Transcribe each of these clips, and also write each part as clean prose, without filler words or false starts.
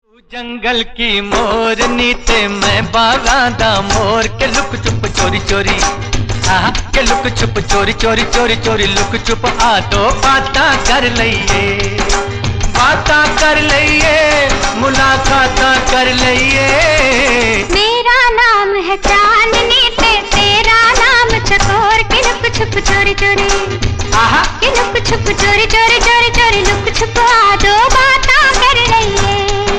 जंगल की मोरनी ते मैं बागा दा मोर के लुक चुप चोरी चोरी के लुक चुप चोरी चोरी चोरी चोरी लुक चुप आ दो बाता कर लइए मुलाकात कर लइए। मेरा नाम है चांदनी ते तेरा नाम चकोर के लुक छुप चोरी चोरी के लुक छुप चोरी चोरी चोरी चोरी लुक छुप आ दो बाता कर लइए।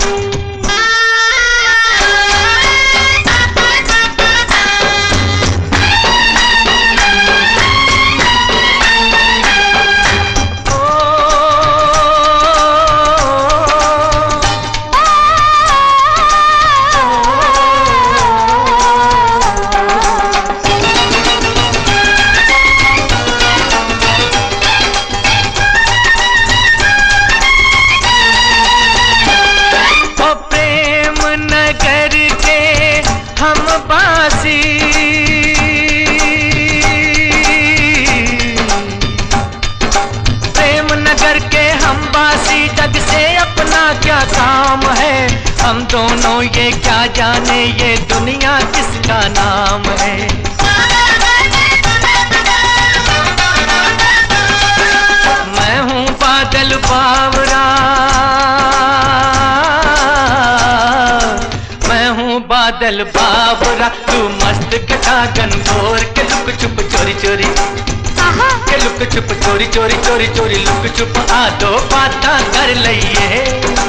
हम बासी प्रेम नगर के हम बासी जग से अपना क्या काम है। हम दोनों ये क्या जाने ये दुनिया किसका नाम है। मैं हूँ बादल बावरा बादल बावरा तू मस्त गगन गोर के लुक चुप चोरी चोरी के लुक चुप चोरी चोरी चोरी चोरी लुक चुप आ दो बाता कर लइए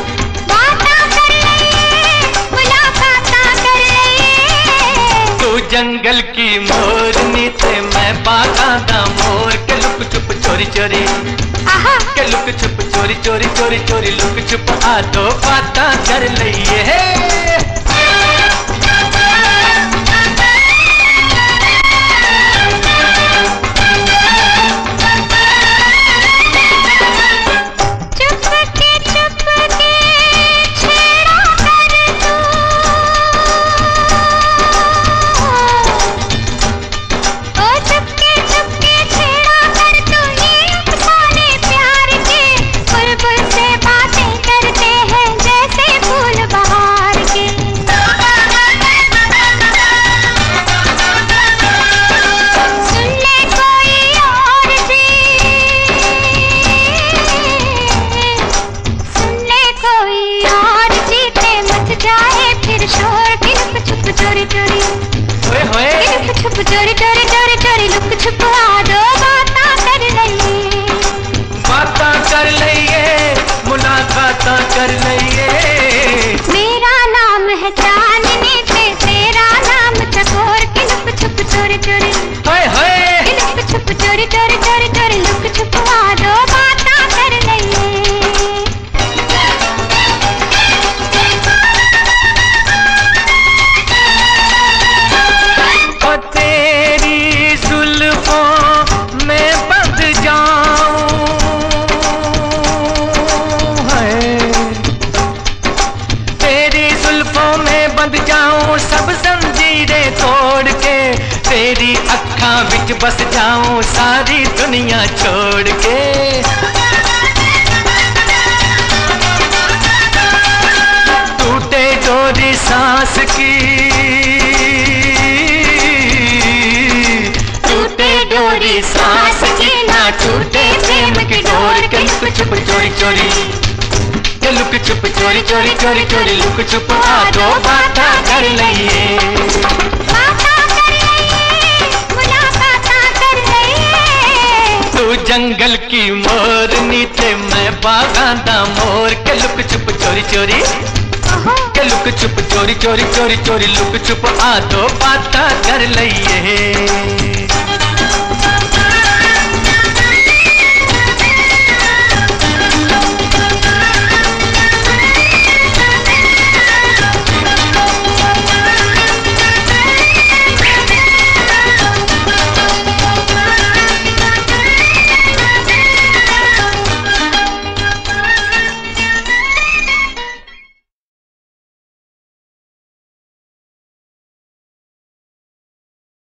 मुलाकात कर लइए। तू जंगल की मोरनी ते मैं बागा दा मोर के लुक चुप चोरी चोरी के लुक चुप चोरी चोरी चोरी चोरी लुक चुप आ दो बाता कर लइए। चोरी चोरी चोरी चोरी लुक छुप आ दो बाता कर लइए मुलाकात कर लइए। मेरा नाम है चांदनी ते तेरा नाम चकोर के लुक छुप चोरी चोरी लुक छुप चोरी चोरी चोरी चोरी लुक छुप आ दो बाता कर लइए। सब जंजीरें तोड़ के तेरी अक्खां विच बस जाऊं सारी दुनिया छोड़ के। टूटे डोरी सांस की टूटे डोरी सांस की ना टूटे प्रेम की डोर के लुक छुप चोरी चोरी के लुक छुप चोरी चोरी चोरी चोरी लुक छुप आ दो बाता कर लइए मुलाकात कर लइए। तू जंगल की मोरनी ते मैं बागा दा मोर के लुक छुप चोरी चोरी के लुक छुप चोरी चोरी चोरी चोरी लुक छुप आ दो बाता कर लइए।